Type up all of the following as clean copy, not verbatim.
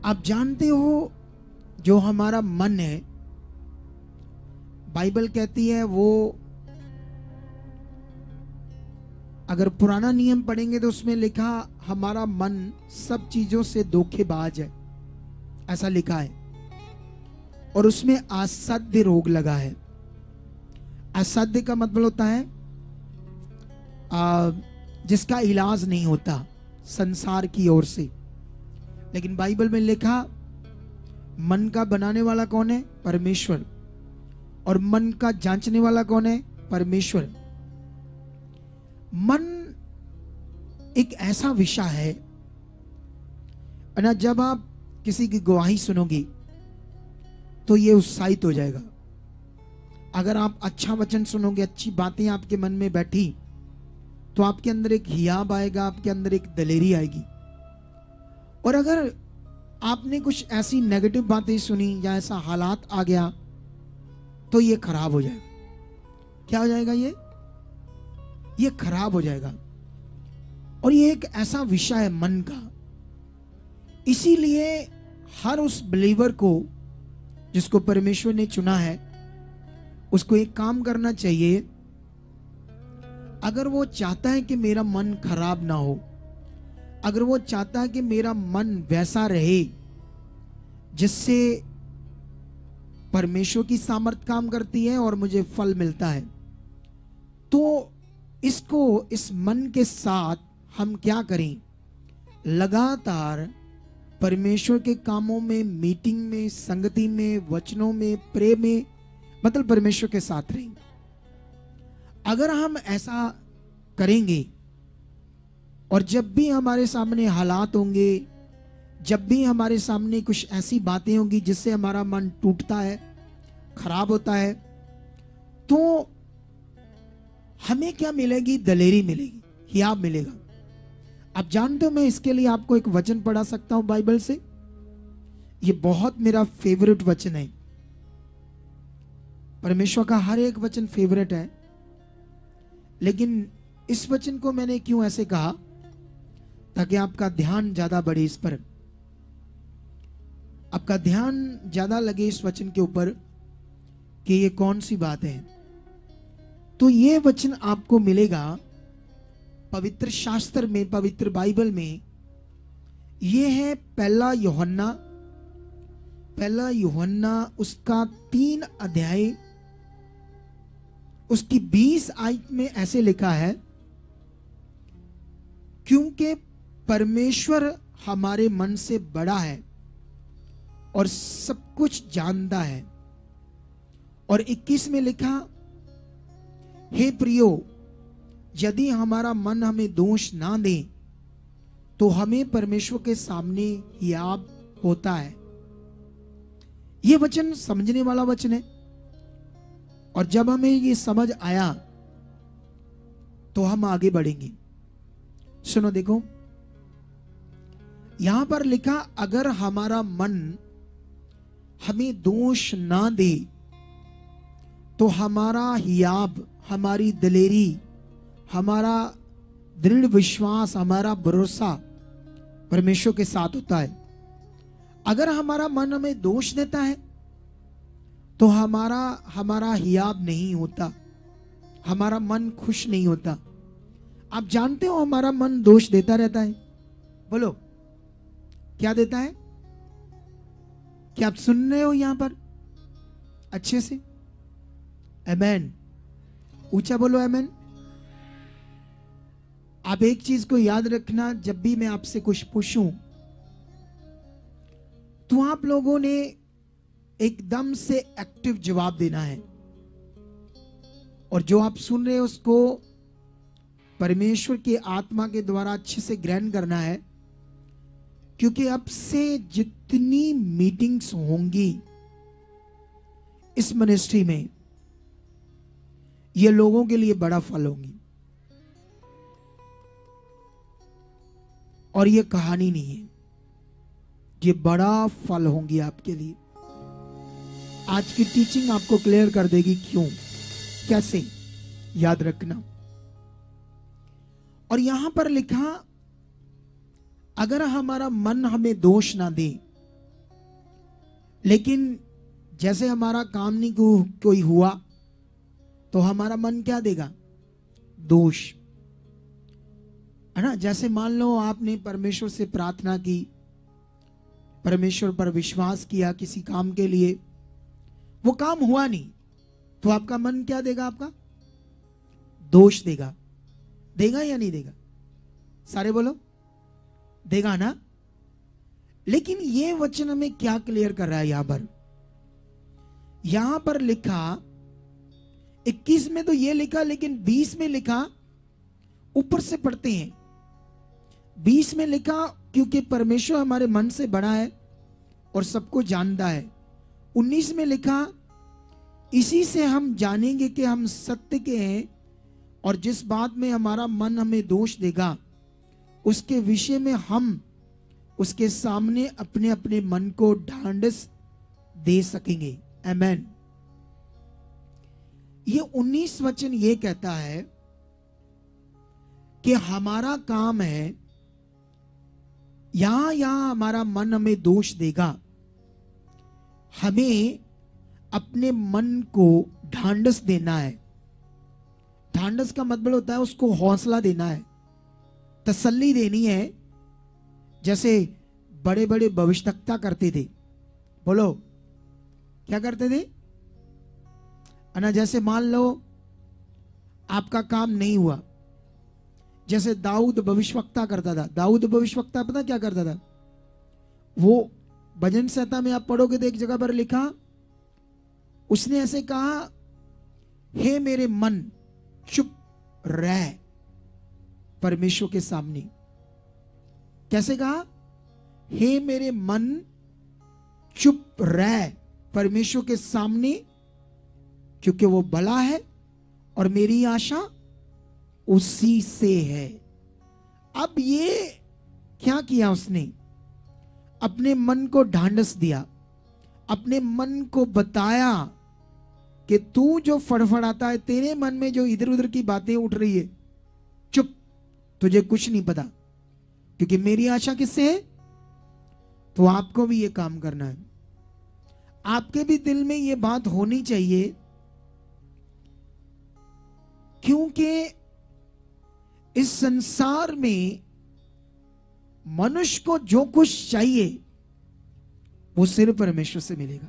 आप जानते हो जो हमारा मन है, बाइबल कहती है वो, अगर पुराना नियम पढ़ेंगे तो उसमें लिखा हमारा मन सब चीजों से धोखेबाज है, ऐसा लिखा है। और उसमें असाध्य रोग लगा है। असाध्य का मतलब होता है जिसका इलाज नहीं होता संसार की ओर से। लेकिन बाइबल में लिखा मन का बनाने वाला कौन है? परमेश्वर। और मन का जांचने वाला कौन है? परमेश्वर। मन एक ऐसा विषय है ना, जब आप किसी की गवाही सुनोगे तो ये उत्साहित हो जाएगा। अगर आप अच्छा वचन सुनोगे, अच्छी बातें आपके मन में बैठी, तो आपके अंदर एक हियाब आएगा, आपके अंदर एक दलेरी आएगी। और अगर आपने कुछ ऐसी नेगेटिव बातें सुनी या ऐसा हालात आ गया तो ये खराब हो जाएगा। क्या हो जाएगा? ये खराब हो जाएगा। और ये एक ऐसा विषय है मन का। इसीलिए हर उस बिलीवर को जिसको परमेश्वर ने चुना है, उसको एक काम करना चाहिए। अगर वो चाहता है कि मेरा मन खराब ना हो, अगर वो चाहता है कि मेरा मन वैसा रहे जिससे परमेश्वर की सामर्थ काम करती है और मुझे फल मिलता है, तो इस मन के साथ हम क्या करें? लगातार परमेश्वर के कामों में, मीटिंग में, संगति में, वचनों में, प्रेम में, मतलब परमेश्वर के साथ रहेंगे। अगर हम ऐसा करेंगे और जब भी हमारे सामने हालात होंगे, जब भी हमारे सामने कुछ ऐसी बातें होंगी जिससे हमारा मन टूटता है, खराब होता है, तो हमें क्या मिलेगी? दलेरी मिलेगी, हियाब मिलेगा। आप जानते हो, मैं इसके लिए आपको एक वचन पढ़ा सकता हूं बाइबल से। ये बहुत मेरा फेवरेट वचन है। परमेश्वर का हर एक वचन फेवरेट है, लेकिन इस वचन को मैंने क्यों ऐसे कहा? ताकि आपका ध्यान ज्यादा बढ़े इस पर, आपका ध्यान ज्यादा लगे इस वचन के ऊपर कि ये कौन सी बात है। तो ये वचन आपको मिलेगा पवित्र शास्त्र में, पवित्र बाइबल में। ये है पहला यूहन्ना उसका 3 अध्याय, उसकी 20 आयत में ऐसे लिखा है, क्योंकि परमेश्वर हमारे मन से बड़ा है और सब कुछ जानता है। और 21 में लिखा, हे प्रियो, यदि हमारा मन हमें दोष ना दे तो हमें परमेश्वर के सामने हियाब होता है। यह वचन समझने वाला वचन है। और जब हमें ये समझ आया तो हम आगे बढ़ेंगे। सुनो, देखो, यहां पर लिखा, अगर हमारा मन हमें दोष ना दे तो हमारा हियाब, हमारी दलेरी, हमारा दृढ़ विश्वास, हमारा भरोसा परमेश्वर के साथ होता है। अगर हमारा मन हमें दोष देता है तो हमारा हियाब नहीं होता, हमारा मन खुश नहीं होता। आप जानते हो हमारा मन दोष देता रहता है। बोलो, क्या देता है? क्या आप सुन रहे हो यहां पर अच्छे से? आमेन। ऊंचा बोलो आमेन। आप एक चीज को याद रखना, जब भी मैं आपसे कुछ पूछूं तो आप लोगों ने एकदम से एक्टिव जवाब देना है। और जो आप सुन रहे हो उसको परमेश्वर की आत्मा के द्वारा अच्छे से ग्रहण करना है। क्योंकि अब से जितनी मीटिंग्स होंगी इस मिनिस्ट्री में, ये लोगों के लिए बड़ा फल होंगी। और ये कहानी नहीं है, ये बड़ा फल होंगी आपके लिए। आज की टीचिंग आपको क्लियर कर देगी क्यों, कैसे, याद रखना। और यहां पर लिखा, अगर हमारा मन हमें दोष ना दे लेकिन जैसे हमारा काम नहीं कोई हुआ तो हमारा मन क्या देगा? दोष, है ना। जैसे मान लो आपने परमेश्वर से प्रार्थना की, परमेश्वर पर विश्वास किया किसी काम के लिए, वो काम हुआ नहीं, तो आपका मन क्या देगा? आपका दोष देगा। देगा या नहीं देगा? सारे बोलो, देगा ना। लेकिन ये वचन हमें क्या क्लियर कर रहा है? यहां पर लिखा 21 में तो ये लिखा, लेकिन 20 में लिखा, ऊपर से पढ़ते हैं। 20 में लिखा क्योंकि परमेश्वर हमारे मन से बड़ा है और सबको जानता है। 19 में लिखा इसी से हम जानेंगे कि हम सत्य के हैं, और जिस बात में हमारा मन हमें दोष देगा उसके विषय में हम उसके सामने अपने अपने मन को ढांढस दे सकेंगे। आमेन। ये 19 वचन ये कहता है कि हमारा काम है, यहां हमारा मन हमें दोष देगा, हमें अपने मन को ढांढस देना है। ढांढस का मतलब होता है उसको हौसला देना है, तसल्ली देनी है। जैसे बड़े बड़े भविष्यवक्ता करते थे, बोलो क्या करते थे? ना जैसे मान लो आपका काम नहीं हुआ, जैसे दाऊद भविष्यवक्ता करता था। दाऊद भविष्यवक्ता पता क्या करता था? वो भजन संहिता में आप पढ़ोगे तो एक जगह पर लिखा, उसने ऐसे कहा, हे मेरे मन चुप रह परमेश्वर के सामने। कैसे कहा? हे मेरे मन चुप रह परमेश्वर के सामने, क्योंकि वो भला है और मेरी आशा उसी से है। अब ये क्या किया उसने? अपने मन को ढांढस दिया, अपने मन को बताया कि तू जो फड़फड़ाता है, तेरे मन में जो इधर उधर की बातें उठ रही है, चुप, तुझे कुछ नहीं पता, क्योंकि मेरी आशा किससे है? तो आपको भी ये काम करना है। आपके भी दिल में ये बात होनी चाहिए, क्योंकि इस संसार में मनुष्य को जो कुछ चाहिए वो सिर्फ परमेश्वर से मिलेगा।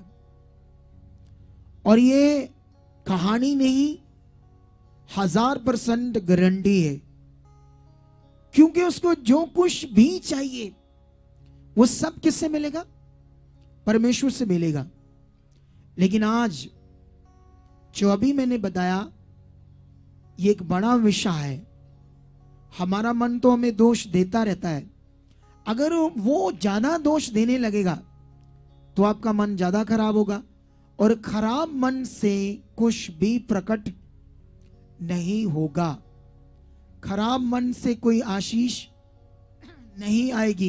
और ये कहानी नहीं, 1000% गारंटी है, क्योंकि उसको जो कुछ भी चाहिए वो सब किससे मिलेगा? परमेश्वर से मिलेगा। लेकिन आज जो अभी मैंने बताया ये एक बड़ा विषय है। हमारा मन तो हमें दोष देता रहता है, अगर वो ज्यादा दोष देने लगेगा तो आपका मन ज्यादा खराब होगा, और खराब मन से कुछ भी प्रकट नहीं होगा। खराब मन से कोई आशीष नहीं आएगी।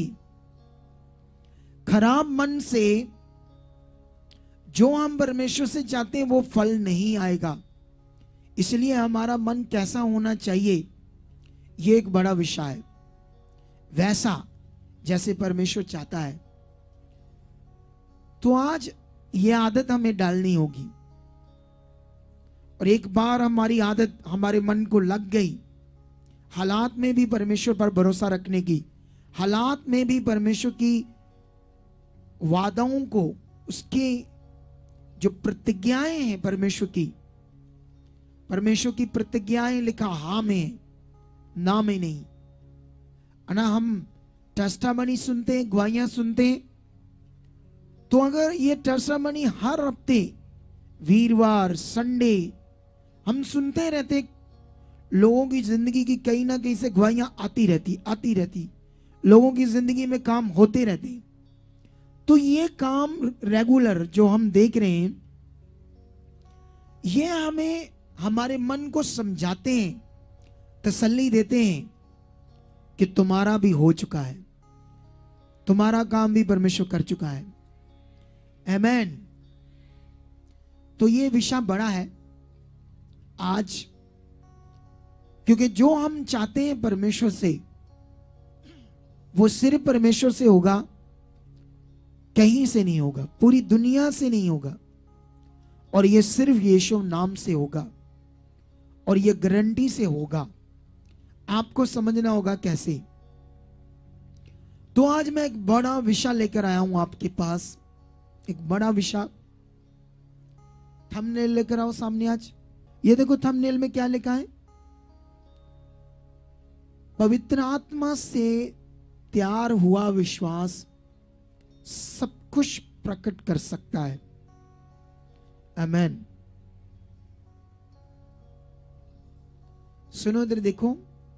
खराब मन से जो हम परमेश्वर से चाहते हैं वो फल नहीं आएगा। इसलिए हमारा मन कैसा होना चाहिए ये एक बड़ा विषय है। वैसा जैसे परमेश्वर चाहता है। तो आज ये आदत हमें डालनी होगी, और एक बार हमारी आदत हमारे मन को लग गई, हालात में भी परमेश्वर पर भरोसा रखने की, हालात में भी परमेश्वर की वादाओं को, उसकी जो प्रतिज्ञाएं हैं परमेश्वर की प्रतिज्ञाएं लिखा हाँ में, ना में नहीं। ना हम टेस्टामनी सुनते हैं, गवाहियां सुनते हैं, तो अगर ये टेस्टामनी हर हफ्ते वीरवार संडे हम सुनते रहते, लोगों की जिंदगी की कहीं ना कहीं से गवाहियां आती रहती, लोगों की जिंदगी में काम होते रहते, तो ये काम रेगुलर जो हम देख रहे हैं, ये हमें हमारे मन को समझाते हैं, तसल्ली देते हैं कि तुम्हारा भी हो चुका है, तुम्हारा काम भी परमेश्वर कर चुका है। आमेन। तो ये विषय बड़ा है आज, क्योंकि जो हम चाहते हैं परमेश्वर से वो सिर्फ परमेश्वर से होगा, कहीं से नहीं होगा, पूरी दुनिया से नहीं होगा, और ये सिर्फ यीशु नाम से होगा, और ये गारंटी से होगा। आपको समझना होगा कैसे। तो आज मैं एक बड़ा विषय लेकर आया हूं आपके पास, एक बड़ा विषय। थंबनेल लेकर आओ सामने। आज ये देखो थंबनेल में क्या लिखा है, पवित्र आत्मा से तैयार हुआ विश्वास सब कुछ प्रकट कर सकता है। आमेन। सुनो इधर देखो,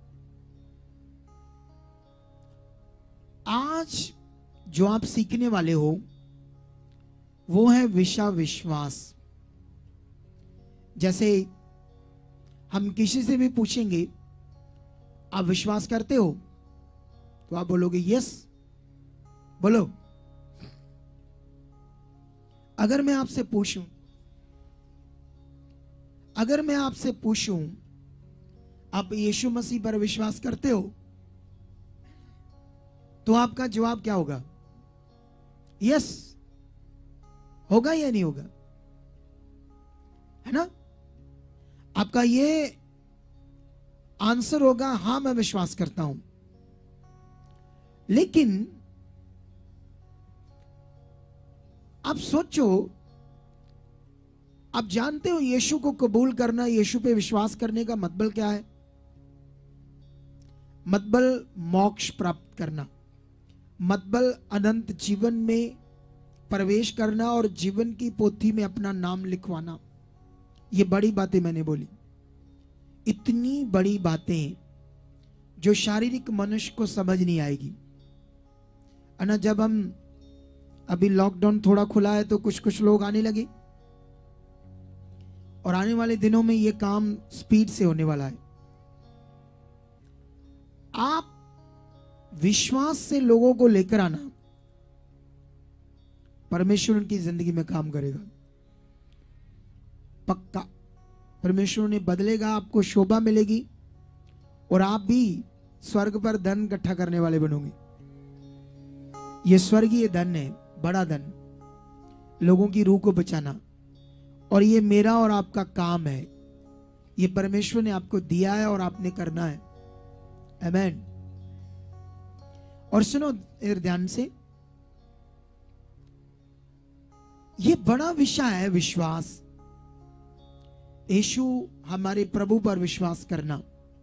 आज जो आप सीखने वाले हो वो है विषय विश्वास। जैसे हम किसी से भी पूछेंगे आप विश्वास करते हो, तो आप बोलोगे यस। बोलो। अगर मैं आपसे पूछूं आप यीशु मसीह पर विश्वास करते हो, तो आपका जवाब क्या होगा? यस होगा या नहीं होगा? है ना? आपका ये आंसर होगा हां मैं विश्वास करता हूं। लेकिन आप सोचो, आप जानते हो यीशु को कबूल करना, यीशु पे विश्वास करने का मतलब क्या है? मतलब मोक्ष प्राप्त करना, मतलब अनंत जीवन में प्रवेश करना और जीवन की पोथी में अपना नाम लिखवाना। ये बड़ी बातें मैंने बोली, इतनी बड़ी बातें जो शारीरिक मनुष्य को समझ नहीं आएगी। है ना? जब हम अभी लॉकडाउन थोड़ा खुला है तो कुछ लोग आने लगे, और आने वाले दिनों में ये काम स्पीड से होने वाला है। आप विश्वास से लोगों को लेकर आना, परमेश्वर उनकी जिंदगी में काम करेगा पक्का। परमेश्वर ने बदलेगा, आपको शोभा मिलेगी, और आप भी स्वर्ग पर धन इकट्ठा करने वाले बनोगे। ये स्वर्गीय धन है, बड़ा धन, लोगों की रूह को बचाना, और ये मेरा और आपका काम है। ये परमेश्वर ने आपको दिया है और आपने करना है। आमेन। और सुनो ध्यान से, ये बड़ा विषय है विश्वास। यीशु हमारे प्रभु पर विश्वास करना,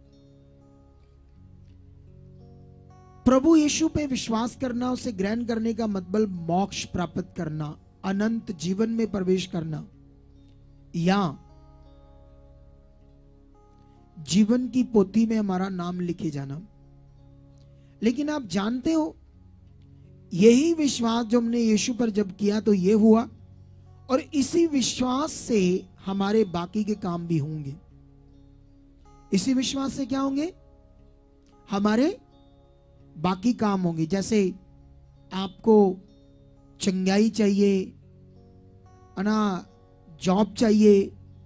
प्रभु यीशु पे विश्वास करना, उसे ग्रहण करने का मतलब मोक्ष प्राप्त करना, अनंत जीवन में प्रवेश करना, या जीवन की पोथी में हमारा नाम लिखे जाना। लेकिन आप जानते हो, यही विश्वास जो हमने यीशु पर जब किया तो ये हुआ, और इसी विश्वास से हमारे बाकी के काम भी होंगे। इसी विश्वास से क्या होंगे? हमारे बाकी काम होंगे। जैसे आपको चंगाई चाहिए, ना जॉब चाहिए,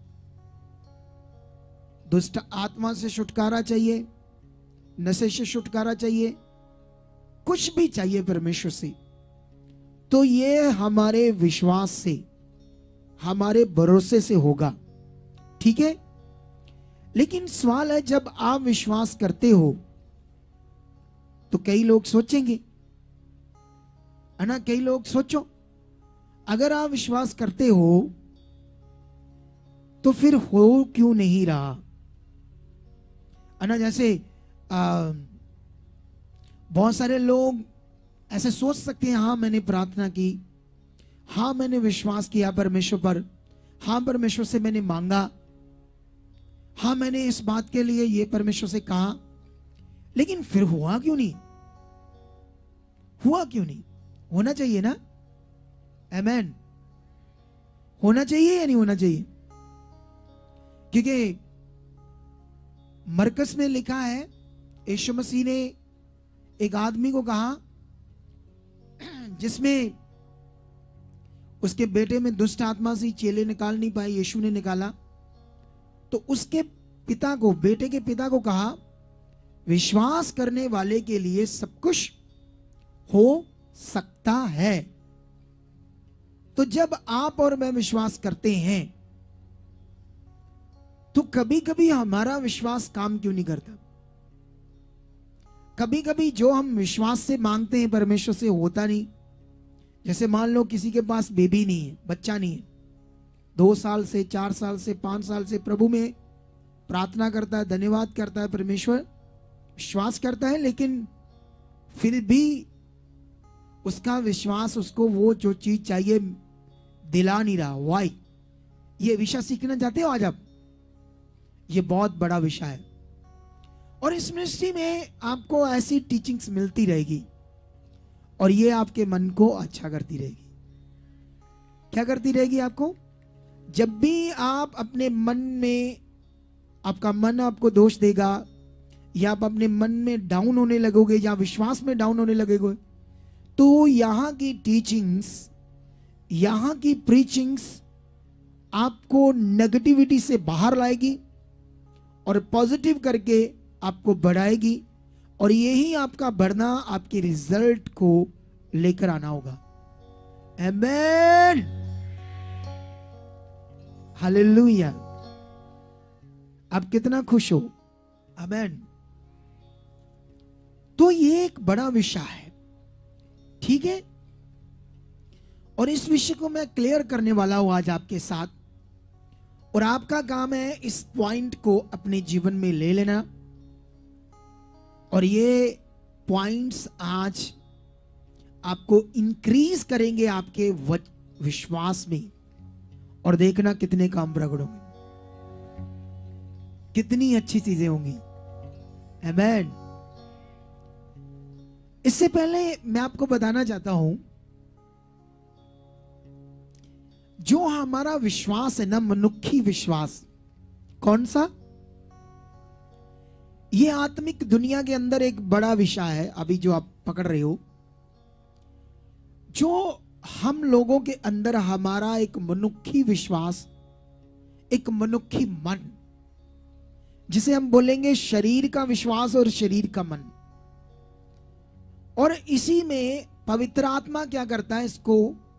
दुष्ट आत्मा से छुटकारा चाहिए, नशे से छुटकारा चाहिए, कुछ भी चाहिए परमेश्वर से, तो ये हमारे विश्वास से, हमारे भरोसे से होगा। ठीक है? लेकिन सवाल है, जब आप विश्वास करते हो तो कई लोग सोचेंगे, है ना? कई लोग सोचो, अगर आप विश्वास करते हो तो फिर हो क्यों नहीं रहा? है ना? जैसे बहुत सारे लोग ऐसे सोच सकते हैं, हाँ मैंने प्रार्थना की, हाँ मैंने विश्वास किया परमेश्वर पर, हाँ परमेश्वर से मैंने मांगा, हाँ मैंने इस बात के लिए ये परमेश्वर से कहा, लेकिन फिर हुआ क्यों नहीं? हुआ क्यों नहीं? होना चाहिए ना? आमेन। होना चाहिए या नहीं होना चाहिए? क्योंकि मरकस में लिखा है, यीशु मसीह ने एक आदमी को कहा जिसमें उसके बेटे में दुष्ट आत्मा से चेले निकाल नहीं पाए, यीशु ने निकाला, तो उसके पिता को, बेटे के पिता को कहा, विश्वास करने वाले के लिए सब कुछ हो सकता है। तो जब आप और मैं विश्वास करते हैं तो कभी कभी हमारा विश्वास काम क्यों नहीं करता? कभी कभी जो हम विश्वास से मांगते हैं परमेश्वर से होता नहीं। जैसे मान लो किसी के पास बेबी नहीं है, बच्चा नहीं है, 2 साल से, 4 साल से, 5 साल से प्रभु में प्रार्थना करता है, धन्यवाद करता है, परमेश्वर विश्वास करता है, लेकिन फिर भी उसका विश्वास उसको वो जो चीज चाहिए दिला नहीं रहा। वाई? ये विषय सीखना चाहते हो आज आप? ये बहुत बड़ा विषय है और इस मिनिस्ट्री में आपको ऐसी टीचिंग्स मिलती रहेगी और ये आपके मन को अच्छा करती रहेगी। क्या करती रहेगी आपको? जब भी आप अपने मन में, आपका मन आपको दोष देगा या आप अपने मन में डाउन होने लगोगे या विश्वास में डाउन होने लगोगे, तो यहां की टीचिंग्स, यहां की प्रीचिंग्स आपको नेगेटिविटी से बाहर लाएगी और पॉजिटिव करके आपको बढ़ाएगी और यही आपका बढ़ना आपके रिजल्ट को लेकर आना होगा। आमीन, हालेलुया। आप कितना खुश हो? आमीन। तो ये एक बड़ा विषय है, ठीक है, और इस विषय को मैं क्लियर करने वाला हूं आज आपके साथ और आपका काम है इस पॉइंट को अपने जीवन में ले लेना और ये पॉइंट्स आज आपको इंक्रीज करेंगे आपके विश्वास में और देखना कितने काम प्रकट होंगे, कितनी अच्छी चीजें होंगी। आमीन। इससे पहले मैं आपको बताना चाहता हूं, जो हमारा विश्वास है ना, मनुष्य विश्वास, कौन सा? ये आत्मिक दुनिया के अंदर एक बड़ा विषय है अभी जो आप पकड़ रहे हो। जो हम लोगों के अंदर हमारा एक मनुष्य विश्वास, एक मनुष्य मन, जिसे हम बोलेंगे शरीर का विश्वास और शरीर का मन, और इसी में पवित्र आत्मा क्या करता है? इसको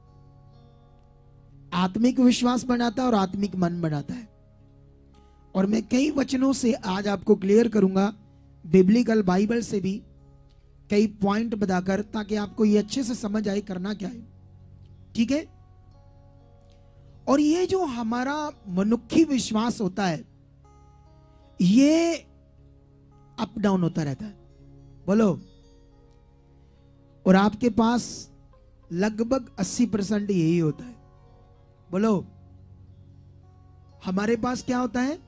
आत्मिक विश्वास बनाता है और आत्मिक मन बनाता है। और मैं कई वचनों से आज आपको क्लियर करूंगा, बिब्लिकल बाइबल से भी कई पॉइंट बताकर, ताकि आपको ये अच्छे से समझ आए करना क्या है, ठीक है। और ये जो हमारा मनुष्य विश्वास होता है ये अप डाउन होता रहता है, बोलो। और आपके पास लगभग 80% यही होता है, बोलो। हमारे पास क्या होता है?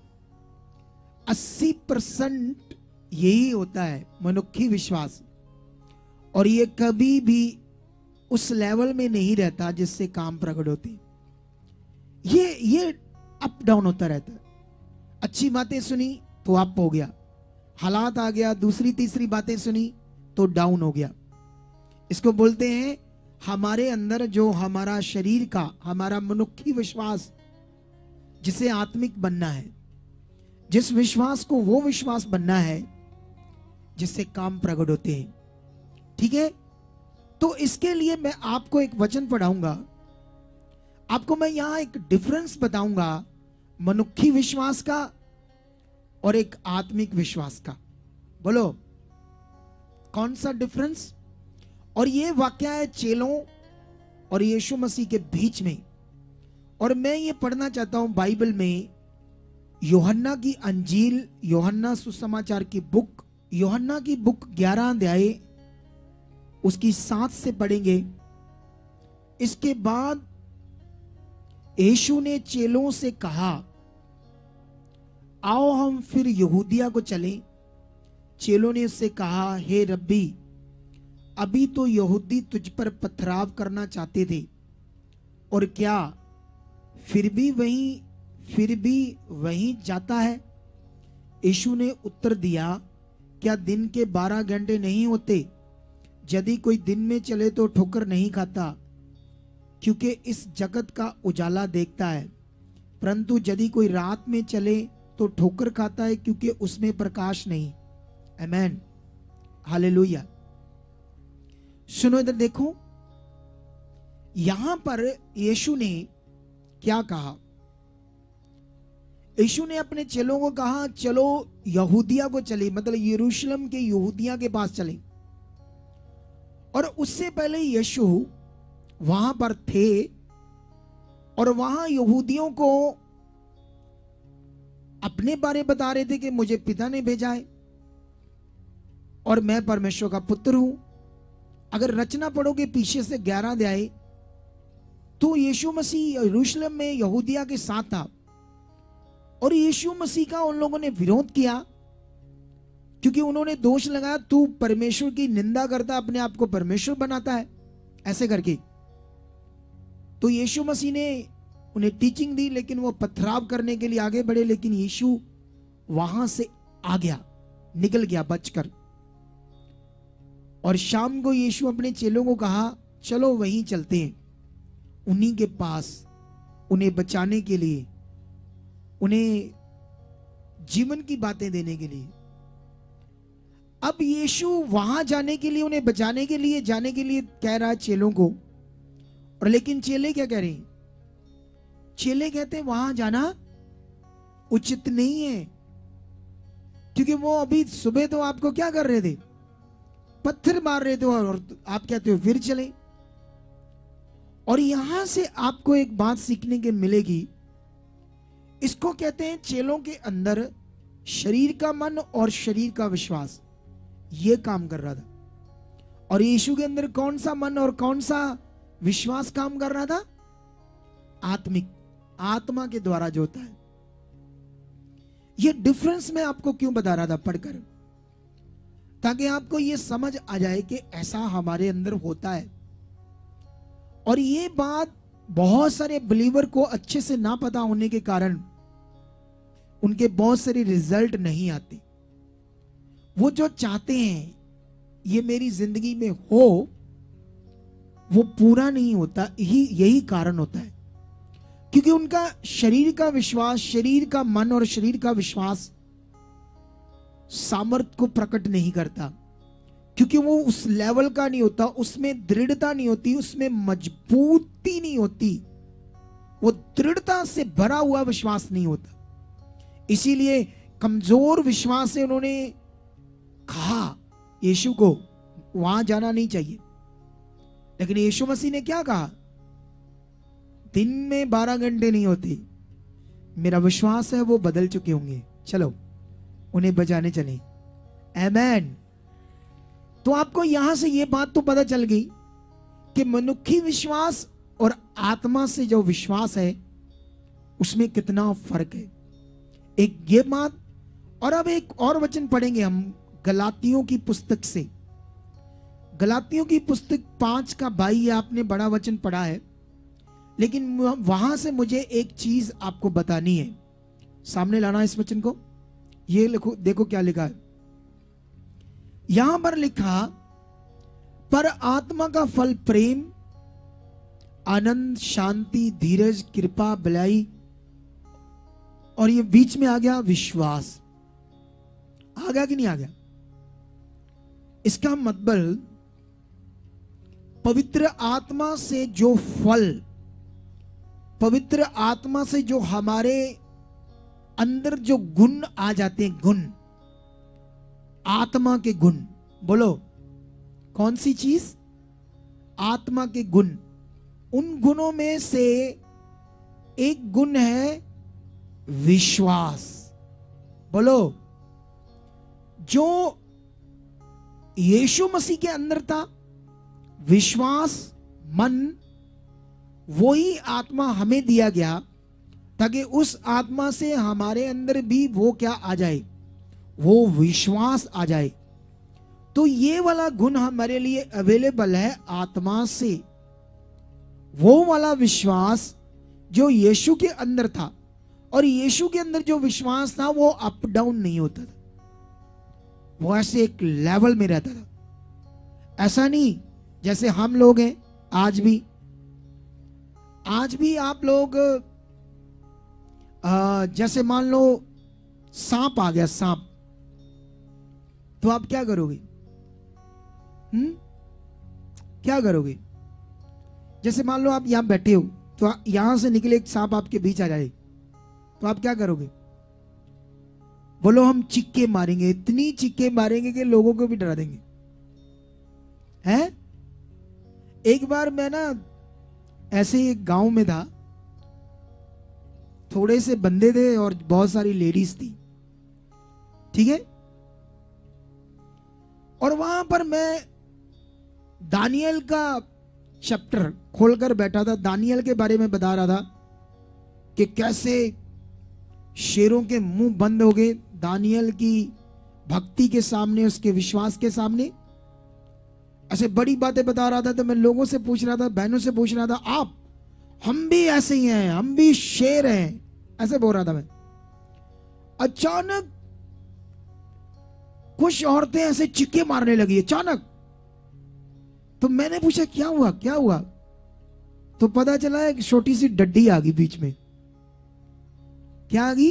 80% यही होता है, मनुष्य विश्वास। और ये कभी भी उस लेवल में नहीं रहता जिससे काम प्रकट होते। ये अप डाउन होता रहता है। अच्छी बातें सुनी तो अप हो गया, हालात आ गया, दूसरी तीसरी बातें सुनी तो डाउन हो गया। इसको बोलते हैं हमारे अंदर जो हमारा शरीर का, हमारा मनुष्य विश्वास, जिसे आत्मिक बनना है, जिस विश्वास को वो विश्वास बनना है जिससे काम प्रकट होते हैं, ठीक है। तो इसके लिए मैं आपको एक वचन पढ़ाऊंगा, आपको मैं यहां एक डिफरेंस बताऊंगा मनुष्य विश्वास का और एक आत्मिक विश्वास का। बोलो कौन सा डिफरेंस? और ये वाक्य है चेलों और यीशु मसीह के बीच में। और मैं ये पढ़ना चाहता हूं बाइबल में, यूहन्ना की अंजील, यूहन्ना सुसमाचार की बुक, यूहन्ना की बुक 11 अध्याय उसकी 7 से पढ़ेंगे। इसके बाद यीशु ने चेलों से कहा, आओ हम फिर यहूदिया को चलें। चेलों ने उससे कहा, हे रब्बी, अभी तो यहूदी तुझ पर पथराव करना चाहते थे, और क्या फिर भी वहीं जाता है? यीशु ने उत्तर दिया, क्या दिन के 12 घंटे नहीं होते? यदि कोई दिन में चले तो ठोकर नहीं खाता, क्योंकि इस जगत का उजाला देखता है, परंतु यदि कोई रात में चले तो ठोकर खाता है, क्योंकि उसमें प्रकाश नहीं। Amen, hallelujah. सुनो इधर देखो, यहां पर यीशु ने क्या कहा? यीशु ने अपने चेलों को कहा चलो यहूदिया को चले, मतलब यरूशलेम के यहूदिया के पास चले। और उससे पहले यीशु वहां पर थे और वहां यहूदियों को अपने बारे बता रहे थे कि मुझे पिता ने भेजा है और मैं परमेश्वर का पुत्र हूं। अगर रचना पढ़ोगे पीछे से 11 अध्याय, तो यीशु मसीह यरूशलेम में यहूदिया के साथ था और यीशु मसीह का उन लोगों ने विरोध किया क्योंकि उन्होंने दोष लगाया तू परमेश्वर की निंदा करता, अपने आप को परमेश्वर बनाता है, ऐसे करके। तो यीशु मसीह ने उन्हें टीचिंग दी, लेकिन वो पथराव करने के लिए आगे बढ़े, लेकिन यीशु वहां से आ गया, निकल गया बचकर। और शाम को यीशु अपने चेलों को कहा चलो वहीं चलते हैं, उन्हीं के पास, उन्हें बचाने के लिए, उन्हें जीवन की बातें देने के लिए। अब यीशु वहां जाने के लिए, उन्हें बचाने के लिए, जाने के लिए कह रहा है चेलों को। और लेकिन चेले क्या कह रहे हैं? चेले कहते हैं वहां जाना उचित नहीं है, क्योंकि वो अभी सुबह तो आपको क्या कर रहे थे? पत्थर मार रहे थे, और आप कहते हो फिर चले। और यहां से आपको एक बात सीखने के मिलेगी, इसको कहते हैं चेलों के अंदर शरीर का मन और शरीर का विश्वास, ये काम कर रहा था। और यीशु के अंदर कौन सा मन और कौन सा विश्वास काम कर रहा था? आत्मिक, आत्मा के द्वारा जो होता है। ये डिफरेंस मैं आपको क्यों बता रहा था पढ़कर, ताकि आपको ये समझ आ जाए कि ऐसा हमारे अंदर होता है। और ये बात बहुत सारे बिलीवर को अच्छे से ना पता होने के कारण उनके बहुत सारे रिजल्ट नहीं आते। वो जो चाहते हैं ये मेरी जिंदगी में हो, वो पूरा नहीं होता, यही कारण होता है, क्योंकि उनका शरीर का विश्वास, शरीर का मन और शरीर का विश्वास सामर्थ्य को प्रकट नहीं करता, क्योंकि वो उस लेवल का नहीं होता, उसमें दृढ़ता नहीं होती, उसमें मजबूती नहीं होती, वो दृढ़ता से भरा हुआ विश्वास नहीं होता। इसीलिए कमजोर विश्वास से उन्होंने कहा यीशु को वहां जाना नहीं चाहिए। लेकिन यीशु मसीह ने क्या कहा? दिन में 12 घंटे नहीं होते, मेरा विश्वास है वो बदल चुके होंगे, चलो उन्हें बचाने चले। आमेन। तो आपको यहां से ये बात तो पता चल गई कि मनुष्य विश्वास और आत्मा से जो विश्वास है उसमें कितना फर्क है, एक ये बात। और अब एक और वचन पढ़ेंगे हम गलातियों की पुस्तक से। गलातियों की पुस्तक 5:22, आपने बड़ा वचन पढ़ा है, लेकिन वहां से मुझे एक चीज आपको बतानी है। सामने लाना इस वचन को, ये लिखो, देखो क्या लिखा है यहां पर। लिखा, पर आत्मा का फल प्रेम, आनंद, शांति, धीरज, कृपा, भलाई, और ये बीच में आ गया विश्वास। आ गया कि नहीं आ गया? इसका मतलब पवित्र आत्मा से जो फल, पवित्र आत्मा से जो हमारे अंदर जो गुण आ जाते हैं, गुण, आत्मा के गुण, बोलो कौन सी चीज? आत्मा के गुण। उन गुणों में से एक गुण है विश्वास। बोलो, जो यीशु मसीह के अंदर था, विश्वास, मन, वही आत्मा हमें दिया गया ताकि उस आत्मा से हमारे अंदर भी वो क्या आ जाए? वो विश्वास आ जाए। तो ये वाला गुण हमारे लिए अवेलेबल है आत्मा से। वो वाला विश्वास जो यीशु के अंदर था, और यीशु के अंदर जो विश्वास था वो अप डाउन नहीं होता था, वो ऐसे एक लेवल में रहता था। ऐसा नहीं जैसे हम लोग हैं आज भी आप लोग, जैसे मान लो सांप आ गया, सांप, तो आप क्या करोगे? क्या करोगे? जैसे मान लो आप यहां बैठे हो, तो यहां से निकले एक सांप आपके बीच आ जाए, तो आप क्या करोगे? बोलो हम चिक्के मारेंगे, इतनी चिक्के मारेंगे कि लोगों को भी डरा देंगे, हैं? एक बार मैं ना ऐसे ही एक गांव में था, थोड़े से बंदे थे और बहुत सारी लेडीज थी, ठीक है? और वहां पर मैं दानियल का चैप्टर खोलकर बैठा था, दानियल के बारे में बता रहा था कि कैसे शेरों के मुंह बंद हो गए दानियल की भक्ति के सामने, उसके विश्वास के सामने। ऐसे बड़ी बातें बता रहा था, तो मैं लोगों से पूछ रहा था, बहनों से पूछ रहा था, आप हम भी ऐसे ही हैं, हम भी शेर हैं, ऐसे बोल रहा था मैं। अचानक कुछ औरतें ऐसे चिक्के मारने लगी अचानक। तो मैंने पूछा क्या हुआ, क्या हुआ? तो पता चला एक छोटी सी डड्डी आ गई बीच में। क्या आ गई?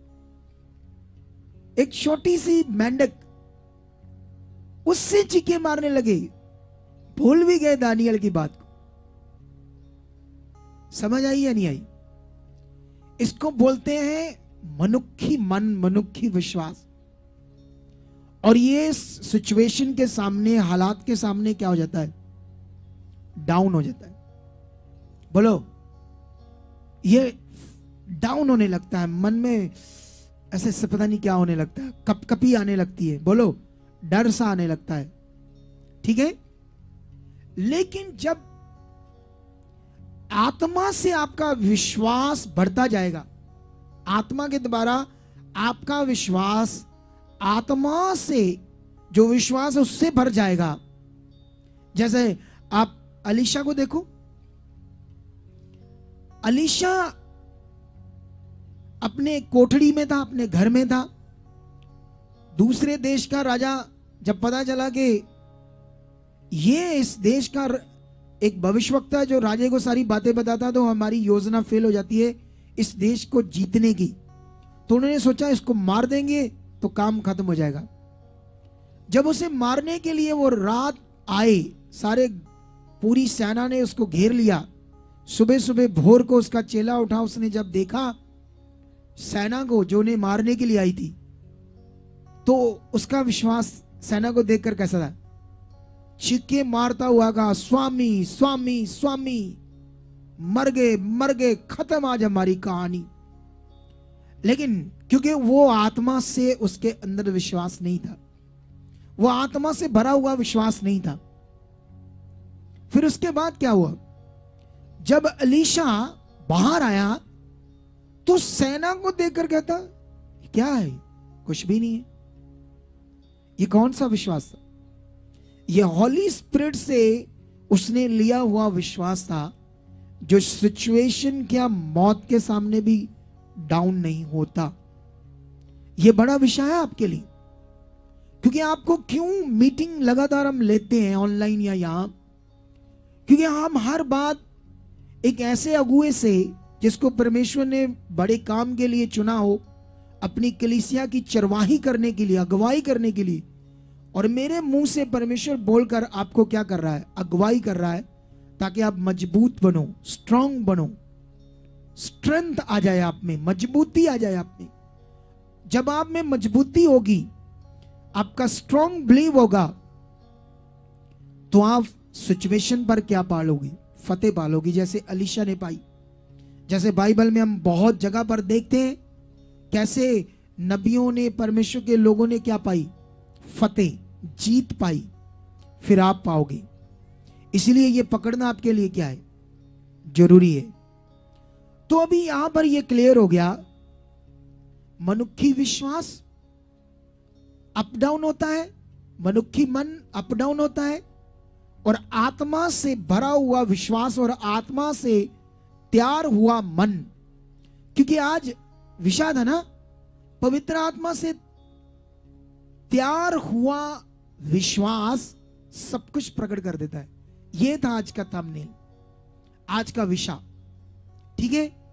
एक छोटी सी मेंढक, उससे चिक्के मारने लगे। भूल भी गए दानियल की बात को। समझ आई या नहीं आई? इसको बोलते हैं मनुक्खी मन, मनुक्खी विश्वास। और ये सिचुएशन के सामने, हालात के सामने क्या हो जाता है? डाउन हो जाता है। बोलो, ये डाउन होने लगता है, मन में ऐसे पता नहीं क्या होने लगता है, कपकपी आने लगती है, बोलो डर सा आने लगता है, ठीक है? लेकिन जब आत्मा से आपका विश्वास बढ़ता जाएगा, आत्मा के द्वारा आपका विश्वास, आत्मा से जो विश्वास है उससे भर जाएगा। जैसे आप अलीशा को देखो, अलीशा अपने कोठड़ी में था, अपने घर में था। दूसरे देश का राजा जब पता चला कि ये इस देश का एक भविष्यवक्ता है जो राजे को सारी बातें बताता, तो हमारी योजना फेल हो जाती है इस देश को जीतने की, तो उन्होंने सोचा इसको मार देंगे तो काम खत्म हो जाएगा। जब उसे मारने के लिए वो रात आए, सारे पूरी सेना ने उसको घेर लिया। सुबह सुबह भोर को उसका चेला उठा, उसने जब देखा सेना को जो ने मारने के लिए आई थी, तो उसका विश्वास सेना को देखकर कैसा था? चिक्के मारता हुआ कहा, स्वामी स्वामी स्वामी, मर गए मर गए, खत्म आज हमारी कहानी। लेकिन क्योंकि वो आत्मा से उसके अंदर विश्वास नहीं था, वो आत्मा से भरा हुआ विश्वास नहीं था। फिर उसके बाद क्या हुआ? जब अलीशा बाहर आया तो सेना को देखकर कहता, क्या है? कुछ भी नहीं है। ये कौन सा विश्वास था? ये हॉली स्पिरिट से उसने लिया हुआ विश्वास था, जो सिचुएशन क्या मौत के सामने भी डाउन नहीं होता। ये बड़ा विषय है आपके लिए, क्योंकि आपको क्यों मीटिंग लगातार हम लेते हैं ऑनलाइन या यहां, क्योंकि हम हर बात एक ऐसे अगुए से जिसको परमेश्वर ने बड़े काम के लिए चुना हो, अपनी कलीसिया की चरवाही करने के लिए, अगुवाई करने के लिए, और मेरे मुंह से परमेश्वर बोलकर आपको क्या कर रहा है? अगुवाई कर रहा है, ताकि आप मजबूत बनो, स्ट्रांग बनो, स्ट्रेंथ आ जाए आप में, मजबूती आ जाए आप में। जब आप में मजबूती होगी, आपका स्ट्रांग बिलीव होगा, तो आप सिचुएशन पर क्या पालोगी? फतेह पालोगी, जैसे अलीशा ने पाई। जैसे बाइबल में हम बहुत जगह पर देखते हैं कैसे नबियों ने, परमेश्वर के लोगों ने क्या पाई? फतेह, जीत पाई। फिर आप पाओगे। इसलिए ये पकड़ना आपके लिए क्या है? जरूरी है। तो अभी यहां पर ये क्लियर हो गया, मनुक्खी विश्वास अप डाउन होता है, मनुक्खी मन अप डाउन होता है, और आत्मा से भरा हुआ विश्वास और आत्मा से तैयार हुआ मन, क्योंकि आज विषय था ना, पवित्र आत्मा से तैयार हुआ विश्वास सब कुछ प्रकट कर देता है। यह था आज का थंबनेल, आज का विषय, ठीक है।